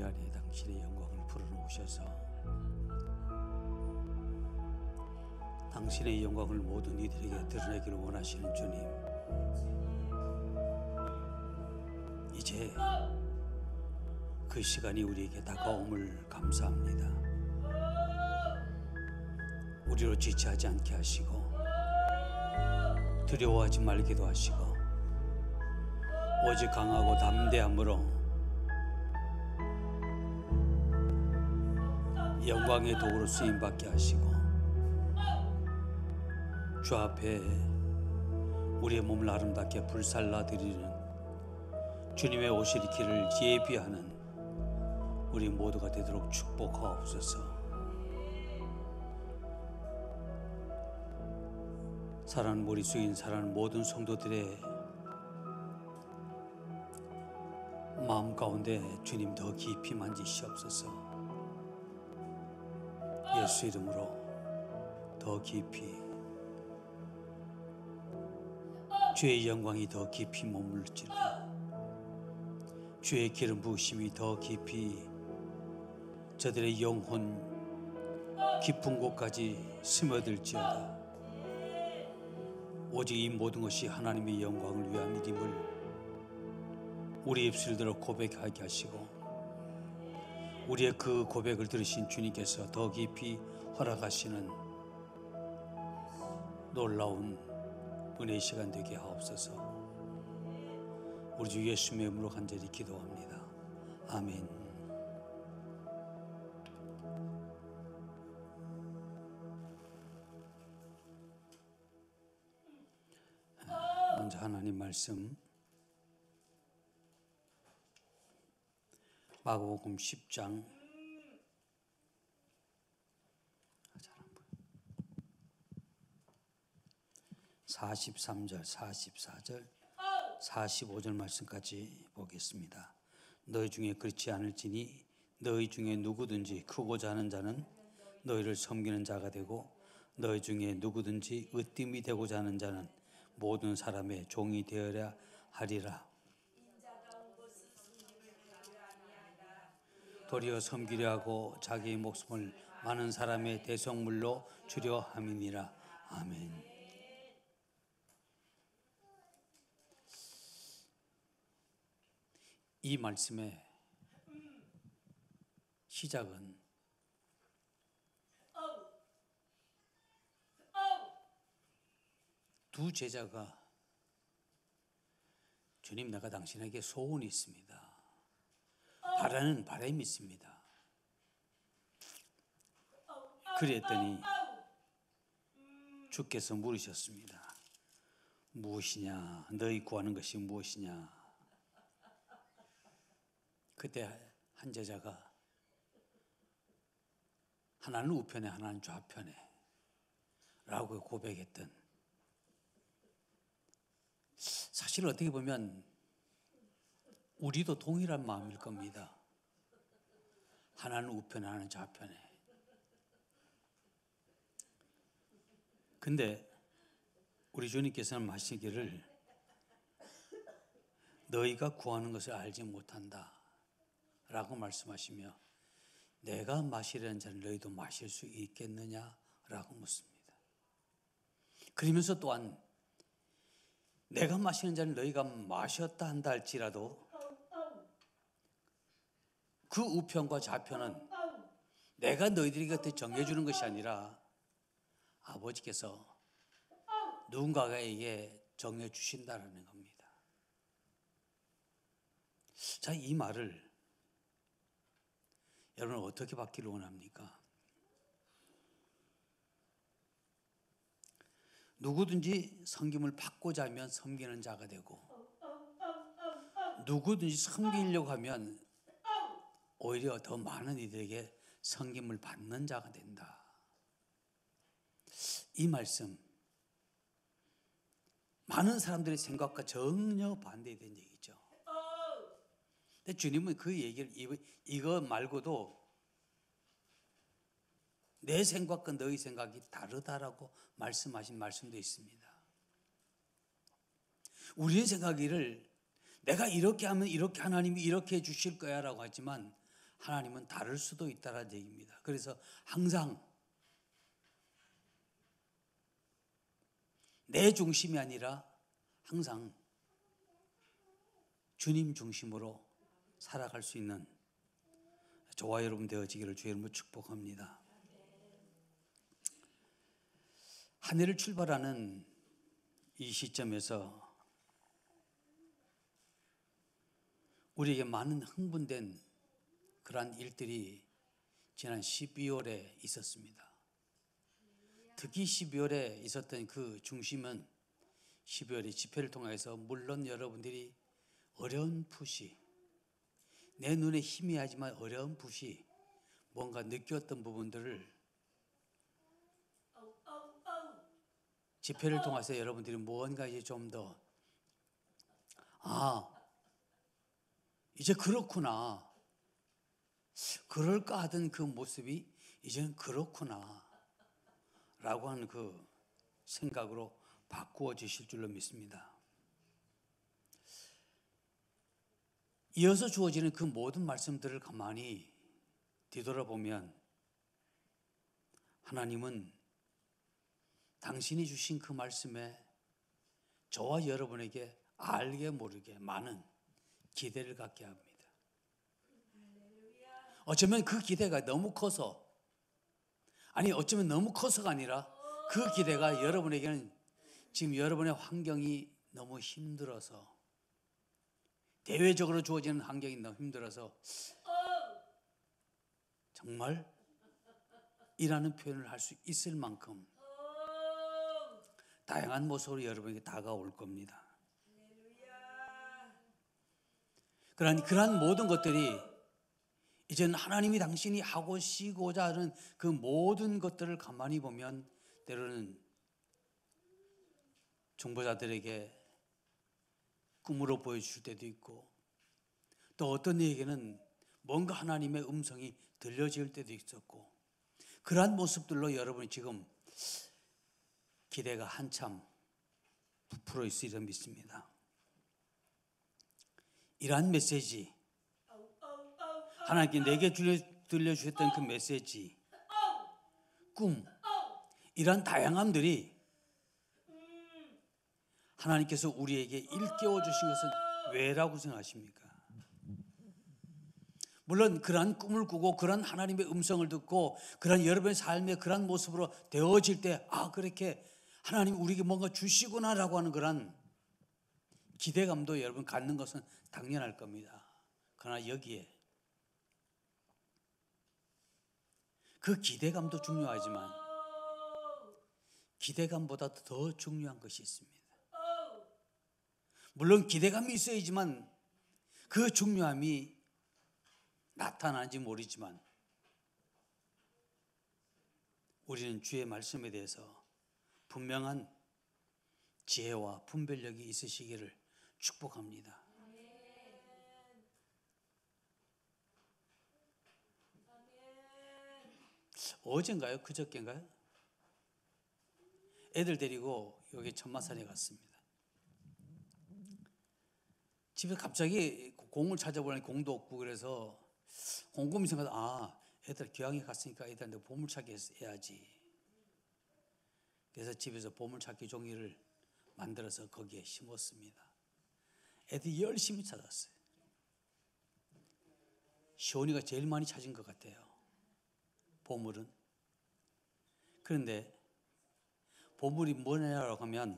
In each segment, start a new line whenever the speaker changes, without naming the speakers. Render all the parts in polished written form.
우리 안에 당신의 영광을 불어넣으셔서 당신의 영광을 모든 이들에게 드러내기를 원하시는 주님, 이제 그 시간이 우리에게 다가옴을 감사합니다. 우리로 지체하지 않게 하시고 두려워하지 말기도 하시고 오직 강하고 담대함으로 영광의 도구로 쓰임받게 하시고 주 앞에 우리의 몸을 아름답게 불살라 드리는 주님의 오실 길을 예비하는 우리 모두가 되도록 축복하옵소서. 사랑하는 머릿속인 사랑하는 모든 성도들의 마음 가운데 주님 더 깊이 만지시옵소서. 예수 이름으로 더 깊이 주의 영광이 더 깊이 머물지어다. 주의 기름 부으심이 더 깊이 저들의 영혼 깊은 곳까지 스며들지어다. 오직 이 모든 것이 하나님의 영광을 위한 일임을 우리 입술대로 고백하게 하시고 우리의 그 고백을 들으신 주님께서 더 깊이 허락하시는 놀라운 은혜의 시간 되게 하옵소서. 우리 주 예수님의 이름으로 간절히 기도합니다. 아멘. 먼저 하나님 말씀 마가복음 10장 43절, 44절, 45절 말씀까지 보겠습니다. 너희 중에 그렇지 않을지니 너희 중에 누구든지 크고자 하는 자는 너희를 섬기는 자가 되고 너희 중에 누구든지 으뜸이 되고자 하는 자는 모든 사람의 종이 되어야 하리라. 도리어 섬기려 하고 자기의 목숨을 많은 사람의 대성물로 주려 함이니라. 아멘. 이 말씀의 시작은 두 제자가 주님, 내가 당신에게 소원이 있습니다. 바라는 바람이 있습니다. 그랬더니 주께서 물으셨습니다. 무엇이냐? 너희 구하는 것이 무엇이냐? 그때 한 제자가 하나는 우편에 하나는 좌편에 라고 고백했던, 사실 어떻게 보면 우리도 동일한 마음일 겁니다. 하나는 우편에 하나는 좌편에. 근데 우리 주님께서는 마시기를 너희가 구하는 것을 알지 못한다 라고 말씀하시며 내가 마시려는 잔을 너희도 마실 수 있겠느냐 라고 묻습니다. 그러면서 또한 내가 마시는 잔을 너희가 마셨다 한다 할지라도 그 우편과 좌편은 내가 너희들이 곁에 정해주는 것이 아니라 아버지께서 누군가에게 정해주신다는 겁니다. 자, 이 말을 여러분 어떻게 받기를 원합니까? 누구든지 섬김을 받고자 하면 섬기는 자가 되고 누구든지 섬기려고 하면 오히려 더 많은 이들에게 섬김을 받는 자가 된다. 이 말씀 많은 사람들의 생각과 전혀 반대된 얘기죠. 근데 주님은 그 얘기를 이거 말고도 내 생각과 너희 생각이 다르다라고 말씀하신 말씀도 있습니다. 우리의 생각이를 내가 이렇게 하면 이렇게 하나님이 이렇게 해 주실 거야 라고 하지만 하나님은 다를 수도 있다는 얘기입니다. 그래서 항상 내 중심이 아니라 항상 주님 중심으로 살아갈 수 있는 저와 여러분 되어지기를 주의 이름으로 축복합니다. 한 해를 출발하는 이 시점에서 우리에게 많은 흥분된 그러한 일들이 지난 12월에 있었습니다. 특히 12월에 있었던 그 중심은 12월에 집회를 통해서 물론 여러분들이 어렴풋이 내 눈에 희미하지만 어렴풋이 뭔가 느꼈던 부분들을 집회를 통해서 여러분들이 뭔가 이제 좀 더 이제 그렇구나, 그럴까 하던 그 모습이 이제는 그렇구나 라고 하는 그 생각으로 바꾸어지실 줄로 믿습니다. 이어서 주어지는 그 모든 말씀들을 가만히 뒤돌아보면 하나님은 당신이 주신 그 말씀에 저와 여러분에게 알게 모르게 많은 기대를 갖게 합니다. 어쩌면 그 기대가 너무 커서, 아니 어쩌면 너무 커서가 아니라 그 기대가 여러분에게는 지금 여러분의 환경이 너무 힘들어서, 대외적으로 주어지는 환경이 너무 힘들어서 정말 이라는 표현을 할 수 있을 만큼 다양한 모습으로 여러분에게 다가올 겁니다. 그러한 모든 것들이 이제는 하나님이 당신이 하고시고자 하는 그 모든 것들을 가만히 보면 때로는 중보자들에게 꿈으로 보여줄 때도 있고, 또 어떤 이에게는 뭔가 하나님의 음성이 들려질 때도 있었고, 그러한 모습들로 여러분이 지금 기대가 한참 부풀어 있으리라 믿습니다. 이러한 메시지, 하나님께 내게 들려주셨던 그 메시지, 꿈, 이러한 다양함들이 하나님께서 우리에게 일깨워 주신 것은 왜라고 생각하십니까? 물론 그러한 꿈을 꾸고 그러한 하나님의 음성을 듣고 그러한 여러분의 삶의 그러한 모습으로 되어질 때, 그렇게 하나님 우리에게 뭔가 주시구나라고 하는 그러한 기대감도 여러분 갖는 것은 당연할 겁니다. 그러나 여기에 그 기대감도 중요하지만 기대감보다 더 중요한 것이 있습니다. 물론 기대감이 있어야지만 그 중요함이 나타나는지 모르지만 우리는 주의 말씀에 대해서 분명한 지혜와 분별력이 있으시기를 축복합니다. 어젠가요? 그저께인가요? 애들 데리고 여기 천마산에 갔습니다. 집에 갑자기 공을 찾아보니 공도 없고, 그래서 곰곰이 생각하다 애들 교양에 갔으니까 애들한테 보물찾기 해야지. 그래서 집에서 보물찾기 종이를 만들어서 거기에 심었습니다. 애들이 열심히 찾았어요. 시온이가 제일 많이 찾은 것 같아요, 보물은. 그런데 보물이 뭐냐라고 하면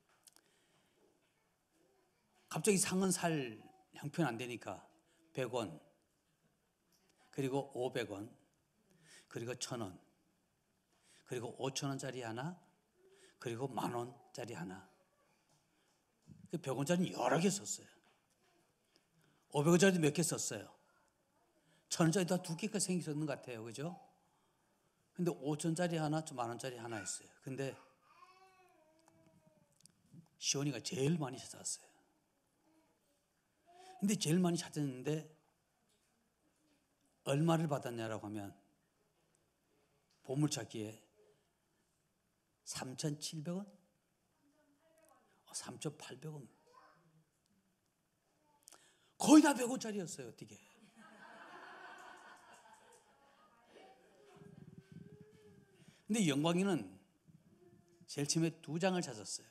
갑자기 상은 살 형편 안 되니까 100원, 그리고 500원, 그리고 1000원, 그리고 5000원짜리 하나, 그리고 10,000원짜리 하나. 100원짜리 여러 개 썼어요. 500원짜리도 몇 개 썼어요. 1000원짜리 다 2개가 생겼는 것 같아요. 그죠? 근데 5000원짜리 하나, 10,000원짜리 하나 있어요. 근데 시온이가 제일 많이 찾았어요. 근데 제일 많이 찾았는데 얼마를 받았냐라고 하면 보물찾기에 3,700원? 3,800원. 거의 다 100원짜리였어요. 어떻게? 근데 영광이는 제일 처음에 2장을 찾았어요.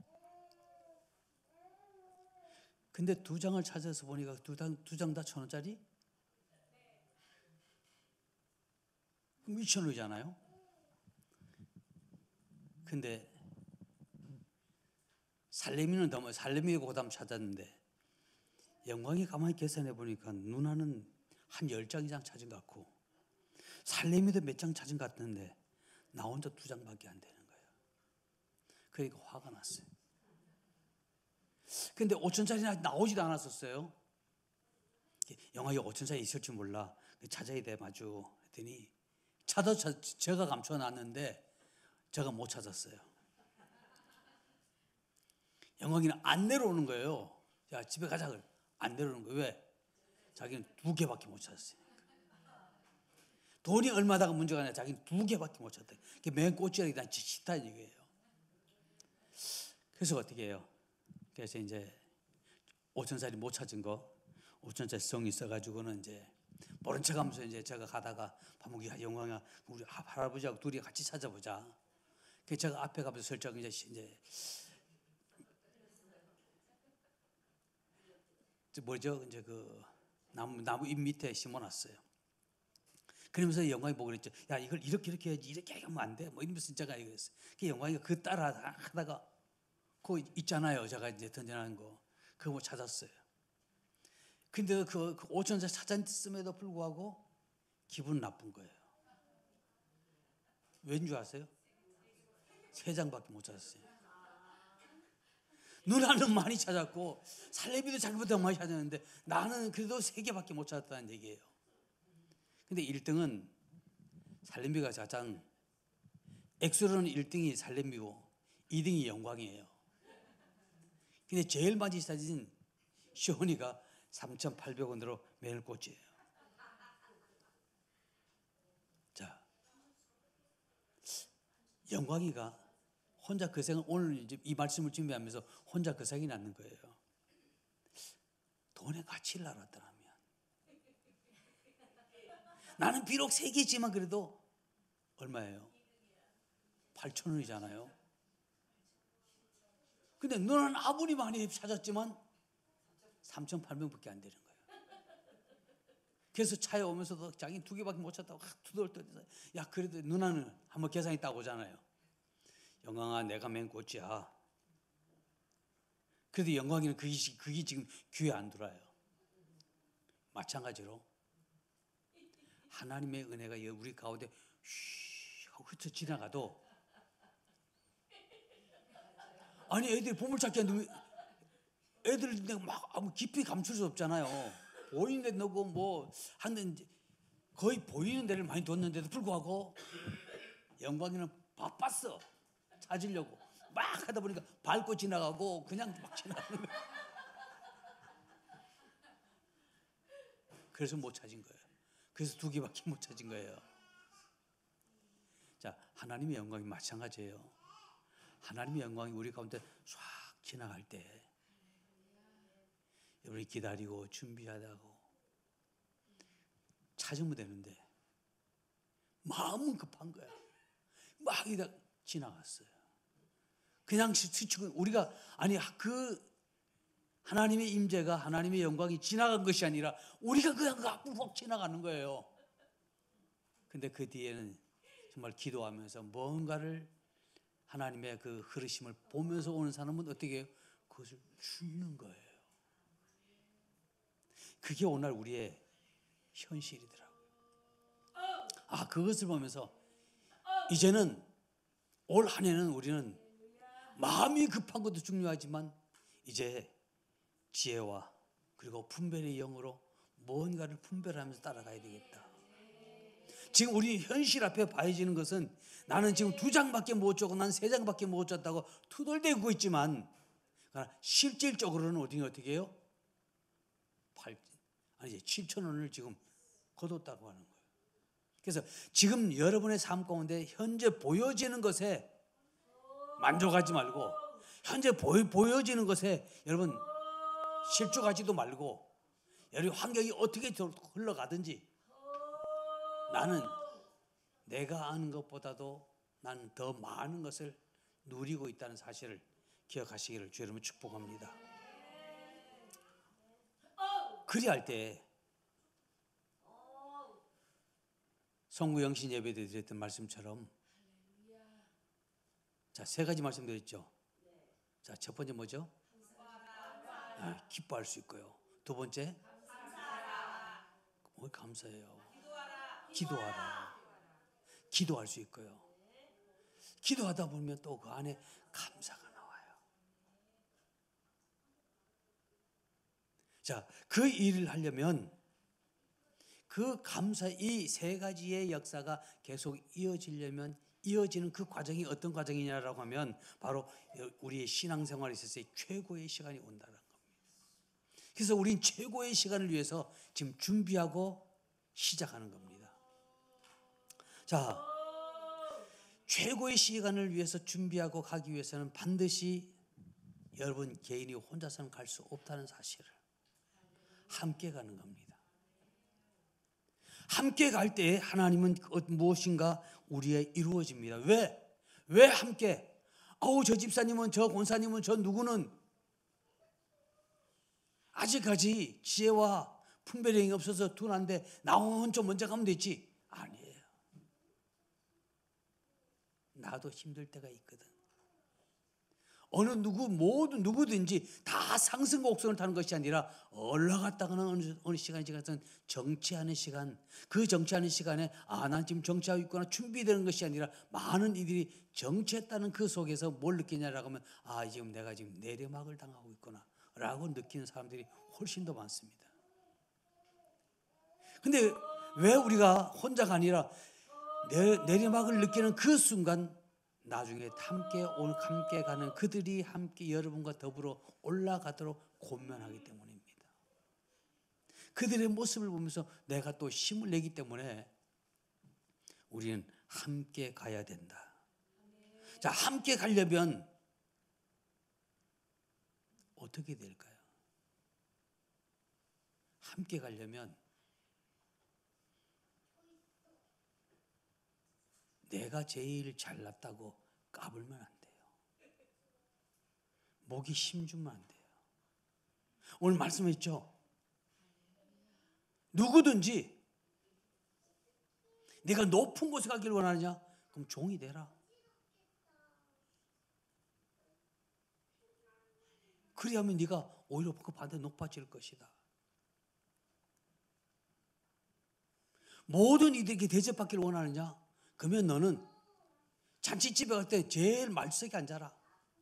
근데 2장을 찾아서 보니까 2장 다 1,000원짜리? 그럼 2,000원이잖아요. 근데 살레미고 그다음 찾았는데 영광이 가만히 계산해 보니까 누나는 한 10장 이상 찾은 것 같고 살레미도 몇 장 찾은 것 같은데 나 혼자 2장밖에 안 되는 거예요. 그러니까 화가 났어요. 근데 5천짜리 나오지도 않았었어요. 영광이 5천짜리 있을 줄 몰라. 찾아야 돼 마주 했더니 제가 감춰놨는데 제가 못 찾았어요. 영광이는 안 내려오는 거예요. 야, 집에 가자. 안 내려오는 거예요. 왜? 자기는 2개밖에 못 찾았어요. 돈이 얼마다가 문제가 아니라 자기는 2개밖에 못 찾았다. 그게 맨 꼬치라기 난 싫다는 얘기예요. 그래서 어떻게 해요? 그래서 이제 5천짜리 못 찾은 거, 5천짜리 성이 있어가지고는 이제 모른 척하면서 이제 제가 가다가 밥 먹기 영광아 우리 할아버지하고 둘이 같이 찾아보자. 그래서 제가 앞에 가면서 설정 이제 뭐죠? 이제 그 나무 잎 밑에 심어놨어요. 그러면서 영광이 보고 그랬죠. 야, 이걸 이렇게 해야지. 이렇게 하면 안 돼. 뭐 이러면서 제가 그랬어요. 그 영광이가 그 따라 하다가 그거 있잖아요. 제가 이제 던져놓은 거. 그거 뭐 찾았어요. 근데 그 5천원짜리 찾았음에도 불구하고 기분 나쁜 거예요. 왠 줄 아세요? 3장밖에 못 찾았어요. 누나는 많이 찾았고 살레미도 자기보다 많이 찾았는데 나는 그래도 3개밖에 못 찾았다는 얘기예요. 근데 1등은 살레미가 가장 액수로는 1등이 살레미고 2등이 영광이에요. 근데 제일 많이 찾은 시온이가 3,800원으로 매일 꽂이에요. 자, 영광이가 혼자 그 생각, 오늘 이제 이 말씀을 준비하면서 혼자 그 생각이 나는 거예요. 돈의 가치를 알았더라면 나는 비록 3개지만 그래도 얼마예요? 8,000원이잖아요. 근데 너는 아무리 많이 찾았지만 3,800원밖에 안 되는 거예요. 그래서 차에 오면서도 자기는 2개밖에 못 찾다고 투덜투덜. 야, 그래도 누나는 한번 계산이 딱 오잖아요. 영광아, 내가 맨 꼴찌야. 그래도 영광이는 그게 지금 귀에 안 들어요. 마찬가지로 하나님의 은혜가 우리 가운데 휘 하고 흩어 지나가도 아니 애들이 보물찾기 하는데 애들 막 깊이 감출 수 없잖아요. 보이는 데 넣고 뭐 하는데 거의 보이는 데를 많이 뒀는데도 불구하고 영광이는 바빴어. 찾으려고 막 하다 보니까 밟고 지나가고 그냥 막 지나가는 거예요. 그래서 못 찾은 거예요. 그래서 2개밖에 못 찾은 거예요. 자, 하나님의 영광이 마찬가지예요. 하나님의 영광이 우리 가운데 쫙 지나갈 때 우리 기다리고 준비하다고 찾으면 되는데 마음은 급한 거야. 막 이다 지나갔어요. 그냥 스치고 우리가 아니 그 하나님의 임재가 하나님의 영광이 지나간 것이 아니라 우리가 그냥 앞으로 확 지나가는 거예요. 근데 그 뒤에는 정말 기도하면서 뭔가를 하나님의 그 흐르심을 보면서 오는 사람은 어떻게 해요? 그것을 죽는 거예요. 그게 오늘 우리의 현실이더라고요. 아, 그것을 보면서 이제는 올 한 해는 우리는 마음이 급한 것도 중요하지만 이제 지혜와 그리고 분별의 영으로 뭔가를 분별하면서 따라가야 되겠다. 지금 우리 현실 앞에 봐야지는 것은 나는 지금 2장밖에 못 줬고 난 3장밖에 못 줬다고 투덜대고 있지만 실질적으로는 어떻게 해요? 7,000원을 지금 거뒀다고 하는 거예요. 그래서 지금 여러분의 삶 가운데 현재 보여지는 것에 만족하지 말고 현재 보여지는 것에 여러분 실족하지도 말고 여러분 환경이 어떻게 흘러가든지 나는 내가 아는 것보다도 나는 더 많은 것을 누리고 있다는 사실을 기억하시기를 주 여러분 축복합니다. 그리할 때 성구 영신 예배 때 드렸던 말씀처럼 자, 세 가지 말씀드렸죠. 자, 첫 번째 뭐죠? 기뻐할 수 있고요. 두 번째 감사해요. 기도하라. 기도할 수 있고요. 기도하다 보면 또 그 안에 감사가 나와요. 자, 그 일을 하려면 그 감사 이 세 가지의 역사가 계속 이어지려면 이어지는 그 과정이 어떤 과정이냐라고 하면 바로 우리의 신앙생활에 있어서의 최고의 시간이 온다는 겁니다. 그래서 우린 최고의 시간을 위해서 지금 준비하고 시작하는 겁니다. 자, 최고의 시간을 위해서 준비하고 가기 위해서는 반드시 여러분 개인이 혼자서는 갈 수 없다는 사실을 함께 가는 겁니다. 함께 갈 때 하나님은 무엇인가 우리의 이루어집니다. 왜 함께? 저 집사님은, 저 권사님은, 저 누구는 아직까지 지혜와 분별력이 없어서 둔한데 나 혼자 먼저 가면 되지. 아니에요. 나도 힘들 때가 있거든. 누구든지 다 상승 곡선을 타는 것이 아니라 올라갔다가는 어느 시간이 지나서 정치하는 시간, 그 정치하는 시간에 난 지금 정치하고 있구나 준비되는 것이 아니라 많은 이들이 정치했다는 그 속에서 뭘 느끼냐라고 하면 지금 내가 지금 내리막을 당하고 있구나 라고 느끼는 사람들이 훨씬 더 많습니다. 근데 왜 우리가 혼자가 아니라 내리막을 느끼는 그 순간 나중에 함께 가는 그들이 함께 여러분과 더불어 올라가도록 권면하기 때문입니다. 그들의 모습을 보면서 내가 또 힘을 내기 때문에 우리는 함께 가야 된다. 자, 함께 가려면 어떻게 될까요? 함께 가려면 내가 제일 잘났다고 까불면 안 돼요. 목이 힘주면 안 돼요. 오늘 말씀했죠? 누구든지 네가 높은 곳에 가길 원하느냐? 그럼 종이 되라. 그리하면 네가 오히려 그 반대 높아질 것이다. 모든 이들에게 대접받기를 원하느냐? 그러면 너는 잔치집에 갈 때 제일 말석에 앉아라.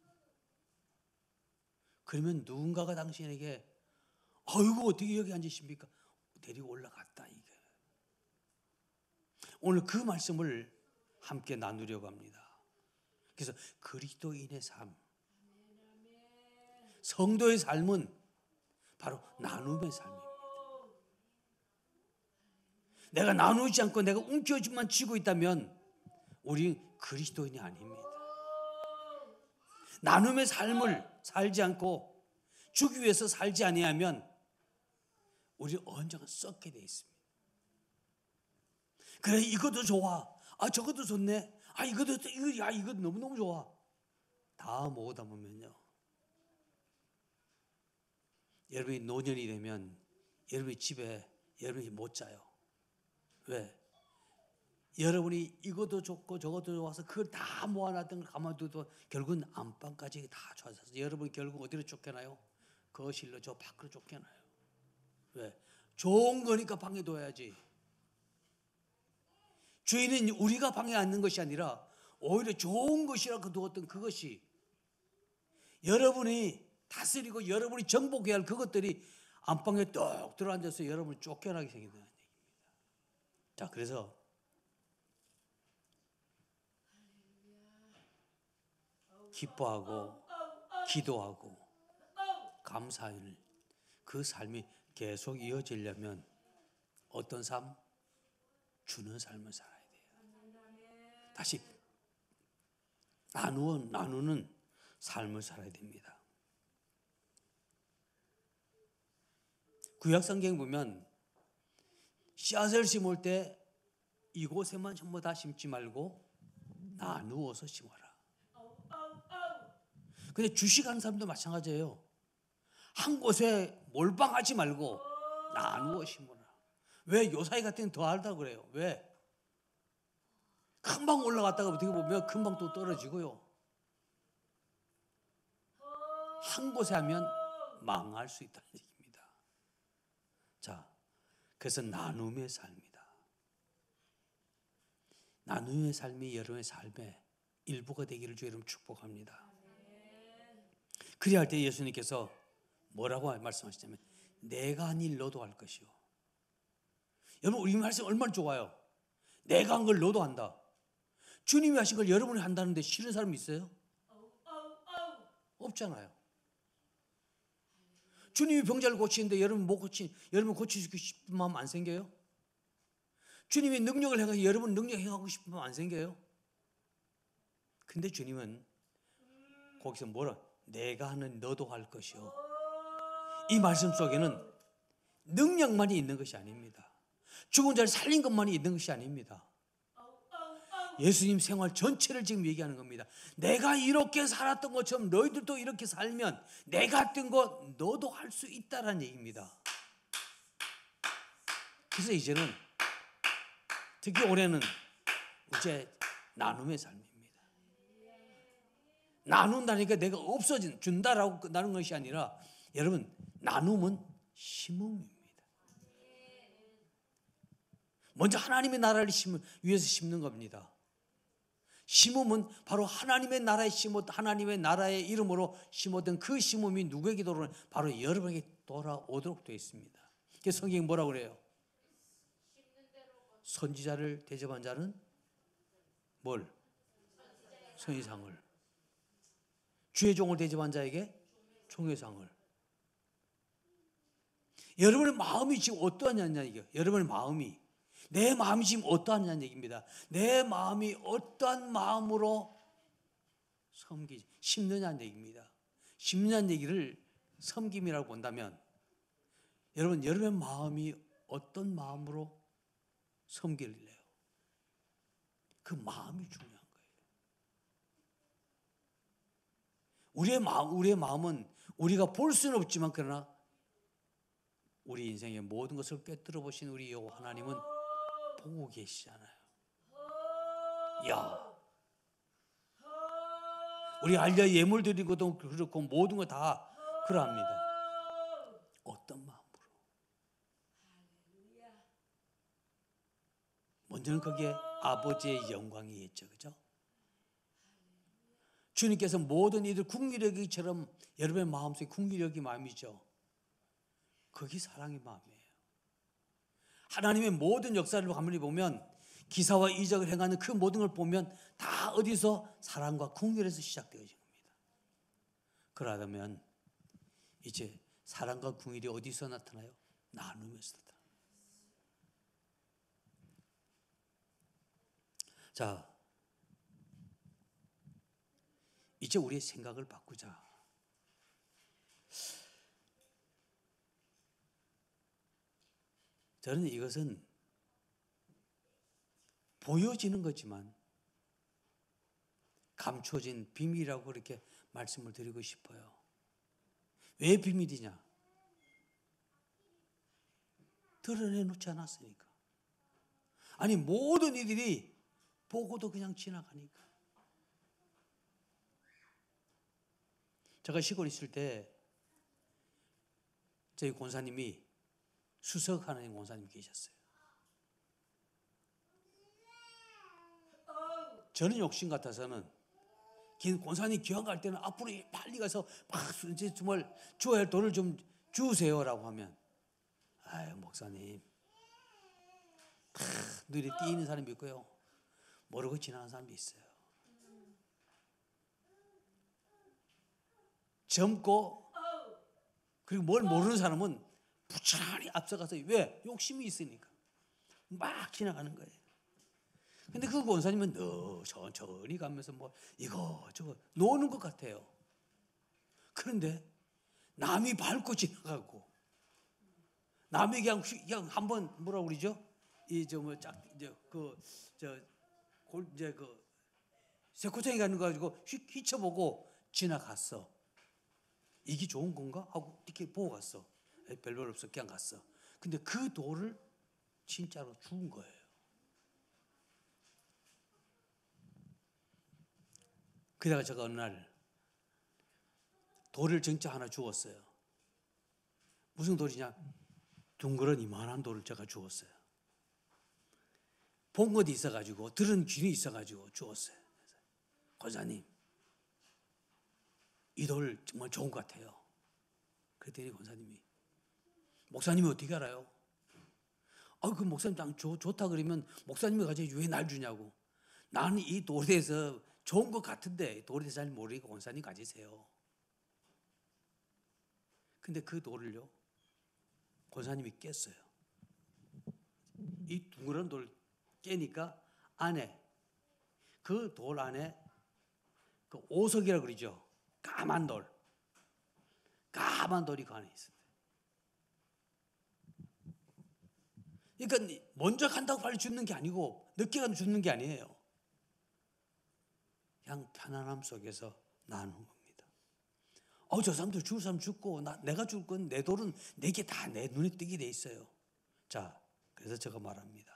그러면 누군가가 당신에게 아이고 어떻게 여기 앉으십니까? 데리고 올라갔다. 이게. 오늘 그 말씀을 함께 나누려고 합니다. 그래서 그리스도인의 삶, 성도의 삶은 바로 나눔의 삶입니다. 내가 나누지 않고 내가 움켜쥐만 쥐고 있다면 우리 그리스도인이 아닙니다. 나눔의 삶을 살지 않고 주기 위해서 살지 아니하면 우리 언젠가 썩게 돼 있습니다. 그래 이것도 좋아. 저것도 좋네. 이것도 너무너무 좋아. 다 모으다 보면요. 여러분이 노년이 되면 여러분이 집에 여러분이 못 자요. 왜? 여러분이 이것도 좋고 저것도 좋아서 그걸 다 모아놨던 걸 가만두도 결국은 안방까지 다 좋아져서 여러분이 결국 어디로 쫓겨나요? 거실로 저 밖으로 쫓겨나요. 왜? 좋은 거니까 방에 둬야지. 주인은 우리가 방에 앉는 것이 아니라 오히려 좋은 것이라고 두었던 그것이 여러분이 다스리고 여러분이 정복해야 할 그것들이 안방에 뚝 들어앉아서 여러분을 쫓겨나게 생긴다는 얘기입니다. 자, 그래서 기뻐하고 기도하고 감사하는 그 삶이 계속 이어지려면 어떤 삶? 주는 삶을 살아야 돼요. 다시 나누는 삶을 살아야 됩니다. 구약성경 보면 씨앗을 심을 때 이곳에만 전부 다 심지 말고 나누어서 심어라. 근데 주식하는 사람도 마찬가지예요. 한 곳에 몰빵하지 말고 나누어 심어라. 왜 요사이 같은 데는 더 알다 그래요? 왜? 금방 올라갔다가 어떻게 보면 금방 또 떨어지고요. 한 곳에 하면 망할 수 있다는 얘기입니다. 자, 그래서 나눔의 삶이다. 나눔의 삶이 여러분의 삶의 일부가 되기를 주 이름 축복합니다. 그리할 때 예수님께서 뭐라고 말씀하시냐면 내가 한 일 너도 할 것이요. 여러분 우리 말씀 얼마나 좋아요. 내가 한 걸 너도 한다. 주님이 하신 걸 여러분이 한다는데 싫은 사람이 있어요? 없잖아요. 주님이 병자를 고치는데 여러분 못 여러분 고치고 싶은 마음 안 생겨요? 주님이 능력을 행하고 여러분 능력 행하고 싶은 마음 안 생겨요? 근데 주님은 거기서 뭐라? 내가 하는 너도 할 것이요. 이 말씀 속에는 능력만이 있는 것이 아닙니다. 죽은 자를 살린 것만이 있는 것이 아닙니다. 예수님 생활 전체를 지금 얘기하는 겁니다. 내가 이렇게 살았던 것처럼 너희들도 이렇게 살면 내가 했던 거 너도 할 수 있다라는 얘기입니다. 그래서 이제는 특히 올해는 이제 나눔의 삶입니다. 나눈다니까 내가 준다라고 나는 것이 아니라 여러분 나눔은 심음입니다. 먼저 하나님의 나라를 위해서 심는 겁니다. 심음은 바로 하나님의 나라에 심었던 하나님의 나라의 이름으로 심었던 그 심음이 누구에게 돌아오는 바로 여러분에게 돌아오도록 되어 있습니다. 그래서 성경이 뭐라고 그래요? 선지자를 대접한 자는 뭘? 선지상을. 주의 종을 대접한 자에게 종의 상을. 여러분의 마음이 지금 어떠하냐는 얘기예요. 여러분의 마음이 내 마음이 지금 어떠하냐는 얘기입니다. 내 마음이 어떠한 마음으로 심느냐는 얘기입니다. 심느냐는 얘기를 섬김이라고 본다면 여러분의 마음이 어떤 마음으로 섬기를 해요? 그 마음이 중요한 거예요. 우리의 마음은 우리가 볼 수는 없지만 그러나 우리 인생의 모든 것을 꿰뚫어 보신 우리 여호와 하나님은 보고 계시잖아요. 야, 우리 알려 예물 드리고도 그렇고 모든 거 다 그러합니다. 어떤 마음으로? 먼저는 거기에 아버지의 영광이 있죠, 그죠? 주님께서 모든 이들 국리력이처럼 여러분의 마음속에 국리력이 마음이죠. 그게 사랑의 마음이에요. 하나님의 모든 역사를 가만히 보면 기사와 이적을 행하는 그 모든 걸 보면 다 어디서 사랑과 궁율에서 시작되어진 겁니다. 그러다면 이제 사랑과 궁율이 어디서 나타나요? 나눔에서 나타나요. 자, 이제 우리의 생각을 바꾸자. 저는 이것은 보여지는 거지만 감춰진 비밀이라고 그렇게 말씀을 드리고 싶어요. 왜 비밀이냐? 드러내놓지 않았으니까. 아니 모든 이들이 보고도 그냥 지나가니까. 제가 시골에 있을 때 저희 권사님이 수석하는 권사님이 계셨어요. 저는 욕심 같아서는 권사님 기왕 갈 때는 앞으로 빨리 가서 막 이제 정말 주어야 할 돈을 좀 주세요라고 하면 아유 목사님 눈에 띄는 사람이 있고요. 모르고 지나가는 사람이 있어요. 젊고 그리고 뭘 모르는 사람은 부지런히 앞서가서 왜? 욕심이 있으니까 막 지나가는 거예요. 근데 그 권사님은 천천히 가면서 뭐 이거저거 노는 것 같아요. 그런데 남이 밟고 지나가고 남이 그냥 한번 뭐라 그러죠? 이저뭐짝이제 새꼬챙이 가는 거 가지고 휘쳐보고 지나갔어. 이게 좋은 건가? 하고 이렇게 보고 갔어. 별별 없어. 그냥 갔어. 근데 그 돌을 진짜로 죽은 거예요. 그러다가 제가 어느 날 돌을 진짜 하나 주웠어요. 무슨 돌이냐? 둥그런 이만한 돌을 제가 주웠어요. 본 것이 있어가지고 들은 귀이 있어가지고 주웠어요. 권사님, 이 돌 정말 좋은 것 같아요. 그랬더니 권사님이, 목사님이 어떻게 알아요? 그 목사님 딱 좋다 그러면 목사님이 가지고 왜 날 주냐고. 나는 이 돌에 대해서 좋은 것 같은데 돌에 대해서 잘 모르니까 권사님 가지세요. 근데 그 돌을요, 권사님이 깼어요. 이 둥그런 돌 깨니까 안에, 그 돌 안에 그 오석이라고 그러죠. 까만 돌이 그 안에 있어요. 그러니까 먼저 간다고 빨리 죽는 게 아니고 늦게 가면 죽는 게 아니에요. 그냥 편안함 속에서 나눈 겁니다. 저 사람들 죽을 사람 죽고 내가 죽을 건 내 돌은 내게 다 내 눈에 띄게 돼 있어요. 자, 그래서 제가 말합니다.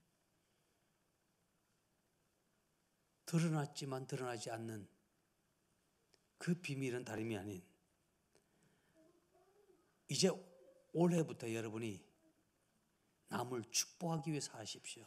드러났지만 드러나지 않는 그 비밀은 다름이 아닌, 이제 올해부터 여러분이 남을 축복하기 위해 사십시오.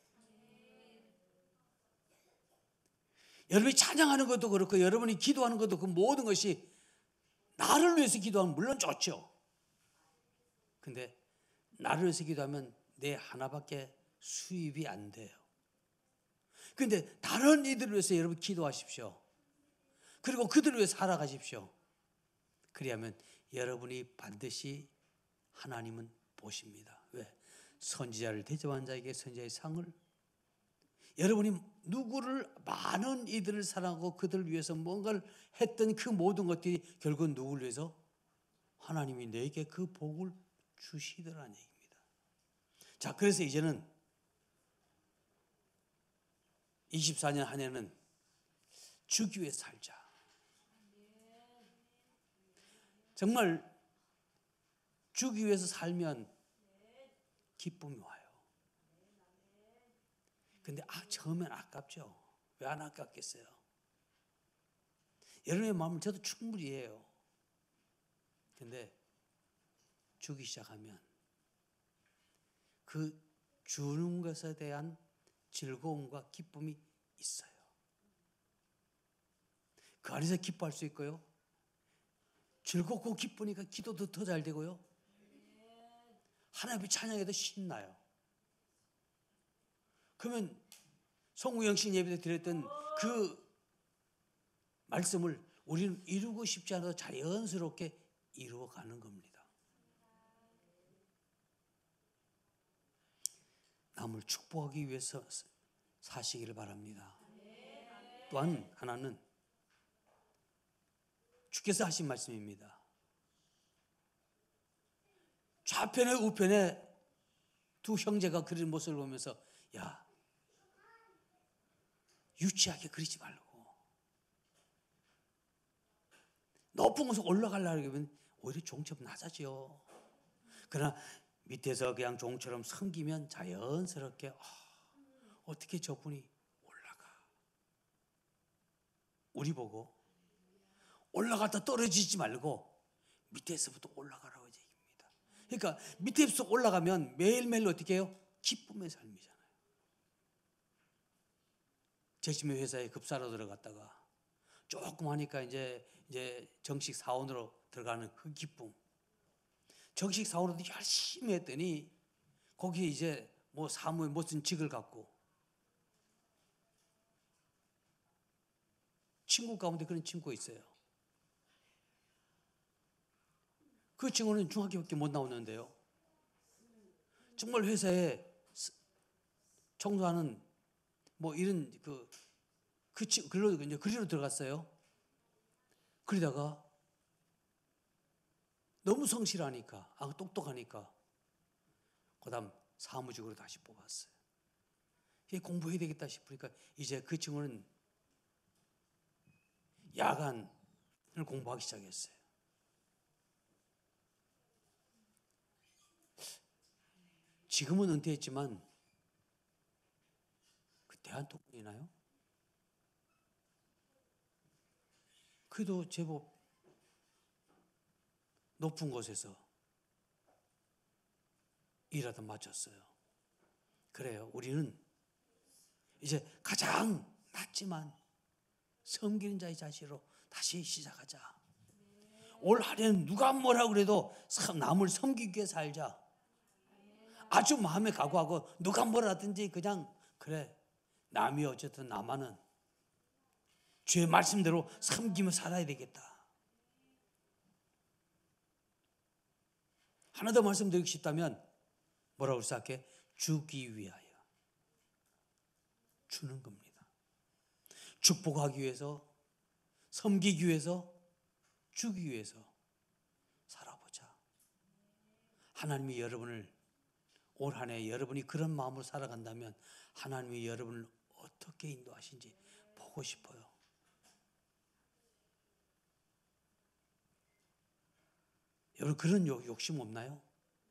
여러분이 찬양하는 것도 그렇고 여러분이 기도하는 것도 그 모든 것이 나를 위해서 기도하면 물론 좋죠. 근데 나를 위해서 기도하면 내 하나밖에 수입이 안 돼요. 근데 다른 이들을 위해서 여러분 기도하십시오. 그리고 그들을 위해서 살아가십시오. 그리하면 여러분이 반드시 하나님은 보십니다. 왜? 선지자를 대접한 자에게 선지자의 상을, 여러분이 누구를, 많은 이들을 사랑하고 그들을 위해서 뭔가를 했던 그 모든 것들이 결국 누구를 위해서? 하나님이 내게 그 복을 주시더라는 얘기입니다. 자, 그래서 이제는 24년 한 해는 주기 위해 살자. 정말 주기 위해서 살면 기쁨이 와요. 근데 처음엔 아깝죠. 왜 안 아깝겠어요? 여러분의 마음을 저도 충분히 이해해요. 근데 주기 시작하면 그 주는 것에 대한 즐거움과 기쁨이 있어요. 그 안에서 기뻐할 수 있고요. 즐겁고 기쁘니까 기도도 더 잘 되고요. 하나님의 찬양에도 신나요. 그러면 송구영신 예배 때 드렸던 그 말씀을 우리는 이루고 싶지 않아도 자연스럽게 이루어가는 겁니다. 남을 축복하기 위해서 사시기를 바랍니다. 또한 하나는 주께서 하신 말씀입니다. 좌편에 우편에 두 형제가 그리는 모습을 보면서, 야, 유치하게 그리지 말고 높은 곳에 올라가려고 하면 오히려 종처럼 낮아져. 그러나 밑에서 그냥 종처럼 섬기면 자연스럽게 어떻게 저분이 올라가. 우리 보고 올라갔다 떨어지지 말고 밑에서부터 올라가라고 얘기입니다. 그러니까 밑에서 올라가면 매일매일 어떻게 해요? 기쁨의 삶이잖아요. 제심의 회사에 급사로 들어갔다가 조금 하니까 이제 정식 사원으로 들어가는 그 기쁨. 정식 사원으로 열심히 했더니 거기에 이제 뭐 사무에 무슨 직을 갖고, 친구 가운데 그런 친구가 있어요. 그 친구는 중학교밖에 못 나오는데요. 정말 회사에 청소하는 뭐 이런 그리로 들어갔어요. 그러다가 너무 성실하니까, 똑똑하니까 그다음 사무직으로 다시 뽑았어요. 공부해야 되겠다 싶으니까 이제 그 친구는 야간을 공부하기 시작했어요. 지금은 은퇴했지만 그때 한 통이나요? 그래도 제법 높은 곳에서 일하다 마쳤어요. 그래요. 우리는 이제 가장 낮지만 섬기는 자의 자세로 다시 시작하자. 올 한해는 누가 뭐라 그래도 남을 섬기기 위해 살자. 아주 마음에 각오하고 누가 뭐라 하든지 그냥 그래. 남이 어쨌든 나만은 주의 말씀대로 섬기며 살아야 되겠다. 하나 더 말씀드리고 싶다면 뭐라고 생각해? 주기 위하여. 주는 겁니다. 축복하기 위해서, 섬기기 위해서, 주기 위해서 살아보자. 하나님이 여러분을 올 한 해 여러분이 그런 마음으로 살아간다면 하나님이 여러분을 어떻게 인도하신지 보고 싶어요. 여러분 그런 욕심 없나요?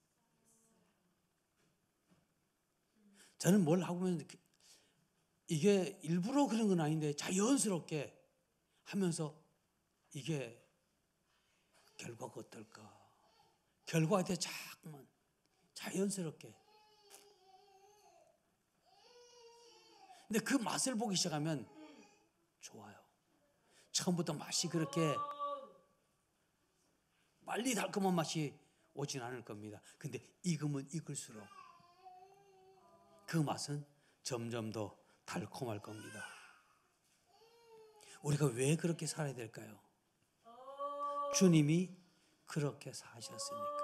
저는 뭘 하고 있는 이게 일부러 그런 건 아닌데 자연스럽게 하면서 이게 결과가 어떨까? 결과에 대해 자꾸만 자연스럽게. 근데 그 맛을 보기 시작하면 좋아요. 처음부터 맛이 그렇게 빨리 달콤한 맛이 오진 않을 겁니다. 근데 익으면 익을수록 그 맛은 점점 더 달콤할 겁니다. 우리가 왜 그렇게 살아야 될까요? 주님이 그렇게 사셨으니까.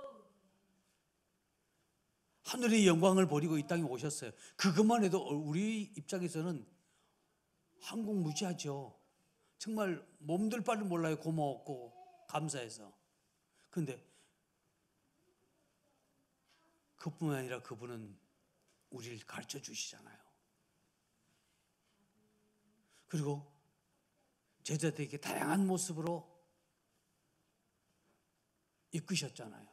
하늘의 영광을 버리고 이 땅에 오셨어요. 그것만 해도 우리 입장에서는 항공무지하죠. 정말 몸둘 바를 몰라요. 고마웠고 감사해서. 근데 그뿐만 아니라 그분은 우리를 가르쳐 주시잖아요. 그리고 제자들에게 다양한 모습으로 이끄셨잖아요.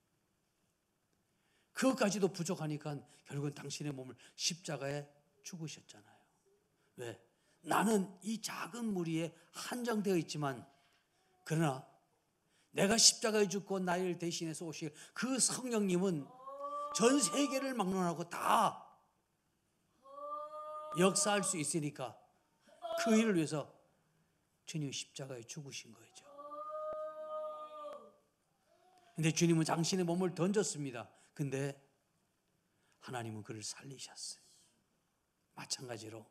그것까지도 부족하니까 결국은 당신의 몸을 십자가에 죽으셨잖아요. 왜? 나는 이 작은 무리에 한정되어 있지만 그러나 내가 십자가에 죽고 나를 대신해서 오실 그 성령님은 전 세계를 막론하고 다 역사할 수 있으니까 그 일을 위해서 주님이 십자가에 죽으신 거죠. 근데 주님은 당신의 몸을 던졌습니다. 근데 하나님은 그를 살리셨어요. 마찬가지로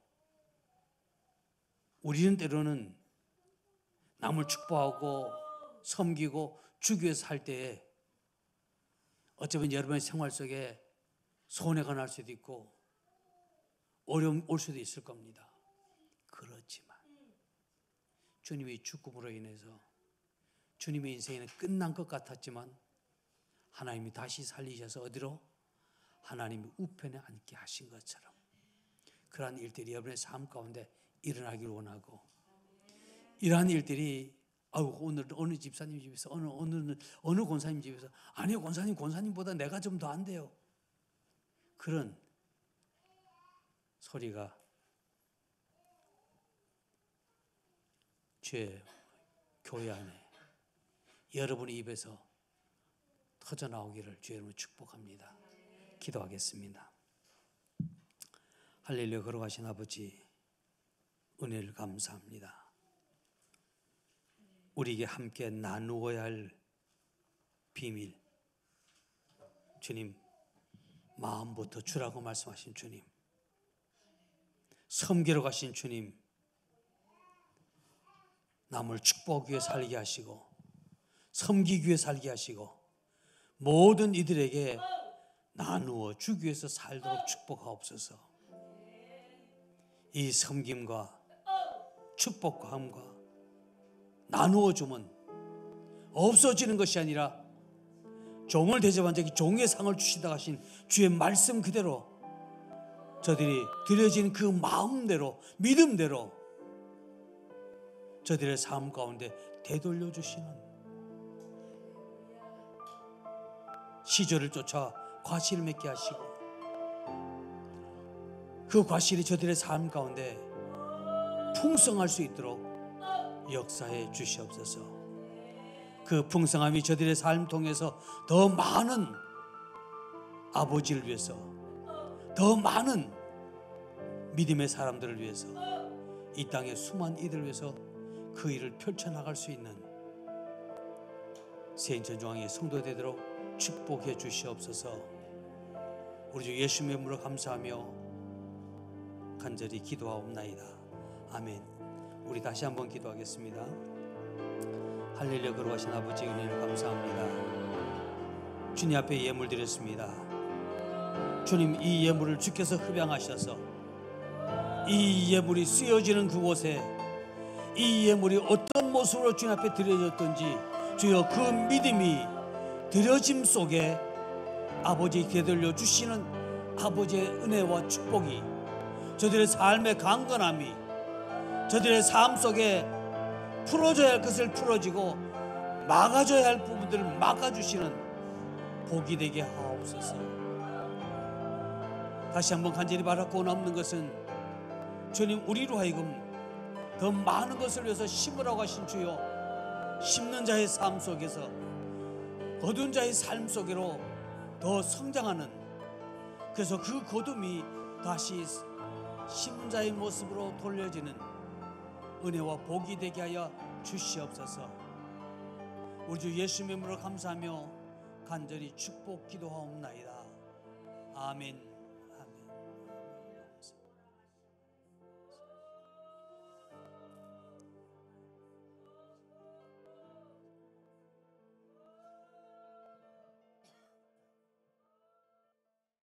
우리는 때로는 남을 축복하고 섬기고 주기 위해서 살 때에 어쩌면 여러분의 생활 속에 손해가 날 수도 있고 어려움 올 수도 있을 겁니다. 그렇지만 주님의 죽음으로 인해서 주님의 인생에는 끝난 것 같았지만 하나님이 다시 살리셔서 어디로? 하나님이 우편에 앉게 하신 것처럼 그러한 일들이 여러분의 삶 가운데 일어나기를 원하고 이러한 일들이 오늘 어느 집사님 집에서 어느 권사님 집에서 아니요 권사님보다 내가 좀 더 안 돼요. 그런 소리가 주의 교회 안에 여러분의 입에서 터져 나오기를 주의 이름으로 축복합니다. 기도하겠습니다. 할렐루야. 걸어가신 아버지 은혜를 감사합니다. 우리에게 함께 나누어야 할 비밀 주님 마음부터 주라고 말씀하신 주님 섬기러 가신 주님 남을 축복하기 위해 살게 하시고 섬기기 위해 살게 하시고 모든 이들에게 나누어 주기 위해서 살도록 축복하옵소서. 이 섬김과 축복함과 나누어 주면 없어지는 것이 아니라 종을 대접한 자에게 종의 상을 주시다 하신 주의 말씀 그대로 저들이 드려진 그 마음대로 믿음대로 저들의 삶 가운데 되돌려 주시는, 시절을 쫓아 과실을 맺게 하시고 그 과실이 저들의 삶 가운데 풍성할 수 있도록 역사해 주시옵소서. 그 풍성함이 저들의 삶 통해서 더 많은 아버지를 위해서, 더 많은 믿음의 사람들을 위해서, 이 땅의 수많은 이들을 위해서 그 일을 펼쳐나갈 수 있는 새인천중앙의 성도 되도록 축복해 주시옵소서. 우리 주 예수님의 이름으로 감사하며 간절히 기도하옵나이다. 아멘. 우리 다시 한번 기도하겠습니다. 할렐루야. 거룩하신 아버지 은혜를 감사합니다. 주님 앞에 예물 드렸습니다. 주님, 이 예물을 주께서 흡양하셔서 이 예물이 쓰여지는 그곳에 이 예물이 어떤 모습으로 주님 앞에 드려졌든지 주여 그 믿음이 드려짐 속에 아버지 되돌려 주시는 아버지의 은혜와 축복이 저들의 삶의 강건함이 저들의 삶 속에 풀어줘야 할 것을 풀어지고 막아줘야 할 부분들을 막아주시는 복이 되게 하옵소서. 다시 한번 간절히 바라고 남는 것은 주님, 우리로 하여금 더 많은 것을 위해서 심으라고 하신 주여, 심는 자의 삶 속에서 거둔 자의 삶 속으로 더 성장하는, 그래서 그 거둠이 다시 심은 자의 모습으로 돌려지는 은혜와 복이 되게 하여 주시옵소서. 우리 주 예수님의 이름으로 감사하며 간절히 축복 기도하옵나이다. 아멘.